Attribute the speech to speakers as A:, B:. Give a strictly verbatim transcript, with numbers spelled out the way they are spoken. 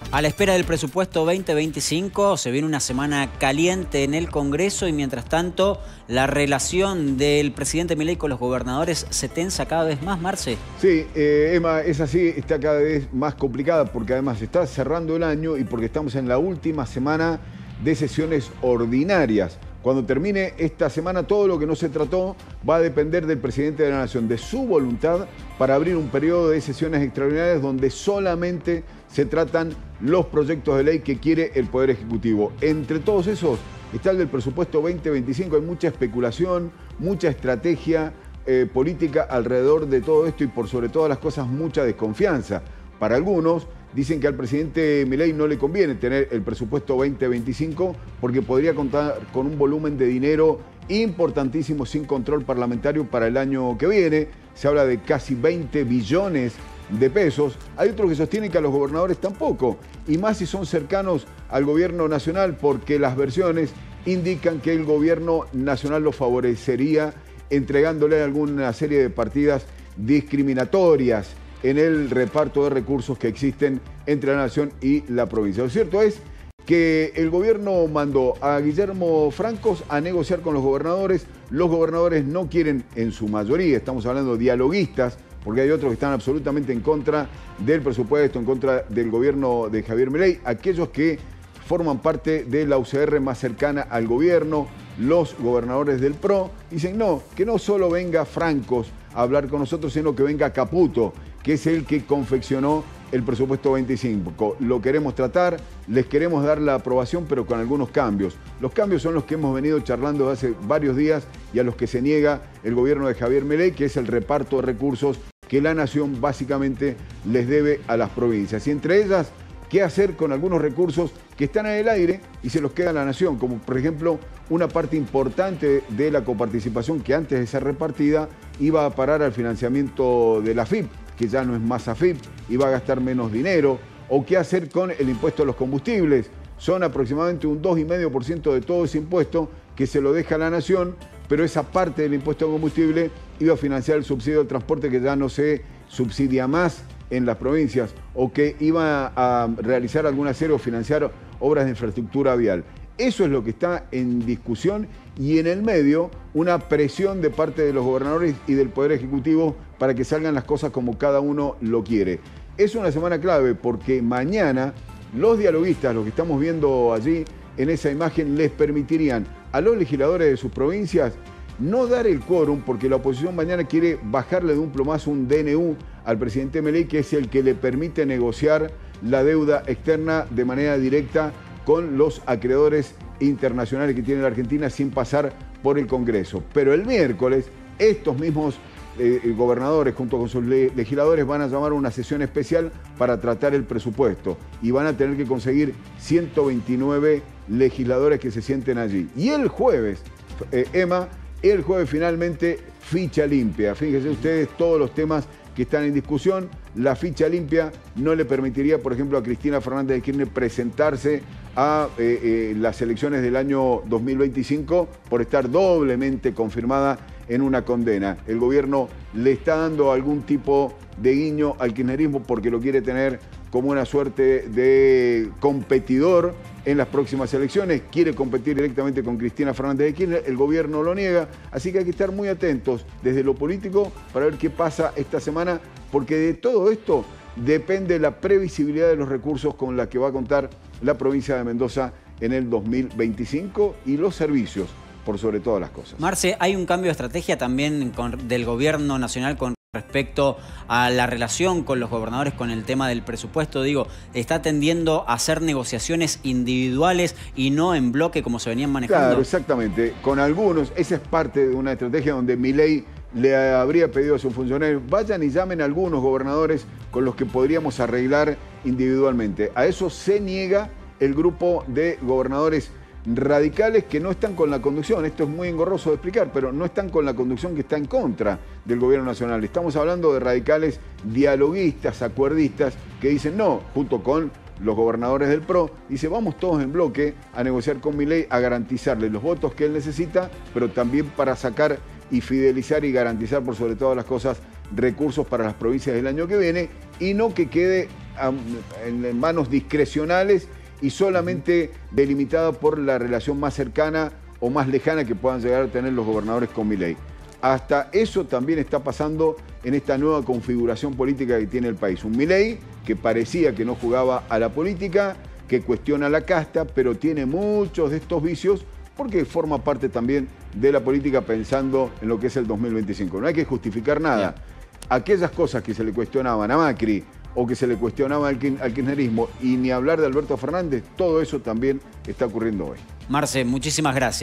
A: A la espera del presupuesto veinte veinticinco se viene una semana caliente en el Congreso y mientras tanto la relación del presidente Milei con los gobernadores se tensa cada vez más, Marce.
B: Sí, eh, Emma, es así, está cada vez más complicada porque además está cerrando el año y porque estamos en la última semana de sesiones ordinarias. Cuando termine esta semana, todo lo que no se trató va a depender del presidente de la Nación, de su voluntad para abrir un periodo de sesiones extraordinarias donde solamente se tratan los proyectos de ley que quiere el Poder Ejecutivo. Entre todos esos está el del presupuesto veinte veinticinco. Hay mucha especulación, mucha estrategia eh, política alrededor de todo esto y por sobre todas las cosas mucha desconfianza. Para algunos dicen que al presidente Milei no le conviene tener el presupuesto veinte veinticinco porque podría contar con un volumen de dinero importantísimo sin control parlamentario para el año que viene. Se habla de casi veinte billones de pesos. Hay otros que sostienen que a los gobernadores tampoco, y más si son cercanos al gobierno nacional, porque las versiones indican que el gobierno nacional los favorecería entregándole alguna serie de partidas discriminatorias en el reparto de recursos que existen entre la nación y la provincia. Lo cierto es que el gobierno mandó a Guillermo Francos a negociar con los gobernadores. Los gobernadores no quieren, en su mayoría, estamos hablando de dialoguistas, porque hay otros que están absolutamente en contra del presupuesto, en contra del gobierno de Javier Milei, aquellos que forman parte de la U C R más cercana al gobierno, los gobernadores del P R O, dicen no, que no solo venga Francos a hablar con nosotros, sino que venga Caputo, que es el que confeccionó el presupuesto veinticinco. Lo queremos tratar, les queremos dar la aprobación, pero con algunos cambios. Los cambios son los que hemos venido charlando hace varios días y a los que se niega el gobierno de Javier Milei, que es el reparto de recursos que la nación básicamente les debe a las provincias. Y entre ellas, qué hacer con algunos recursos que están en el aire y se los queda a la nación, como por ejemplo una parte importante de la coparticipación que antes de ser repartida iba a parar al financiamiento de la A F I P, que ya no es más A F I P, iba a gastar menos dinero, o qué hacer con el impuesto a los combustibles. Son aproximadamente un dos coma cinco por ciento de todo ese impuesto que se lo deja a la nación, pero esa parte del impuesto a combustible iba a financiar el subsidio del transporte que ya no se subsidia más en las provincias, o que iba a realizar alguna serie o financiar obras de infraestructura vial. Eso es lo que está en discusión y en el medio una presión de parte de los gobernadores y del Poder Ejecutivo para que salgan las cosas como cada uno lo quiere. Es una semana clave porque mañana los dialoguistas, los que estamos viendo allí en esa imagen, les permitirían a los legisladores de sus provincias no dar el quórum, porque la oposición mañana quiere bajarle de un plumazo un D N U al presidente Milei, que es el que le permite negociar la deuda externa de manera directa con los acreedores internacionales que tiene la Argentina sin pasar por el Congreso. Pero el miércoles, estos mismos eh, gobernadores junto con sus le legisladores van a llamar a una sesión especial para tratar el presupuesto y van a tener que conseguir ciento veintinueve legisladores que se sienten allí. Y el jueves, eh, Emma, el jueves finalmente ficha limpia. Fíjense ustedes todos los temas que están en discusión. La ficha limpia no le permitiría, por ejemplo, a Cristina Fernández de Kirchner presentarse a eh, eh, las elecciones del año dos mil veinticinco por estar doblemente confirmada en una condena. El gobierno le está dando algún tipo de guiño al kirchnerismo porque lo quiere tener como una suerte de competidor en las próximas elecciones. Quiere competir directamente con Cristina Fernández de Kirchner, el gobierno lo niega, así que hay que estar muy atentos desde lo político para ver qué pasa esta semana, porque de todo esto depende la previsibilidad de los recursos con la que va a contar la provincia de Mendoza en el dos mil veinticinco y los servicios, por sobre todas las cosas.
A: Marce, hay un cambio de estrategia también con, del gobierno nacional con respecto a la relación con los gobernadores con el tema del presupuesto. Digo, está tendiendo a hacer negociaciones individuales y no en bloque como se venían manejando.
B: Claro, exactamente. Con algunos, esa es parte de una estrategia donde Milei le habría pedido a sus funcionarios, vayan y llamen a algunos gobernadores con los que podríamos arreglar individualmente. A eso se niega el grupo de gobernadores radicales que no están con la conducción. Esto es muy engorroso de explicar, pero no están con la conducción que está en contra del gobierno nacional. Estamos hablando de radicales dialoguistas, acuerdistas, que dicen no, junto con los gobernadores del P R O, dice vamos todos en bloque a negociar con Milei, a garantizarle los votos que él necesita, pero también para sacar y fidelizar y garantizar por sobre todas las cosas recursos para las provincias del año que viene y no que quede en manos discrecionales y solamente delimitada por la relación más cercana o más lejana que puedan llegar a tener los gobernadores con Milei. Hasta eso también está pasando en esta nueva configuración política que tiene el país. Un Milei que parecía que no jugaba a la política, que cuestiona la casta, pero tiene muchos de estos vicios porque forma parte también de la política pensando en lo que es el dos mil veinticinco. No hay que justificar nada. Bien. Aquellas cosas que se le cuestionaban a Macri o que se le cuestionaba al kirchnerismo y ni hablar de Alberto Fernández, todo eso también está ocurriendo hoy.
A: Marce, muchísimas gracias.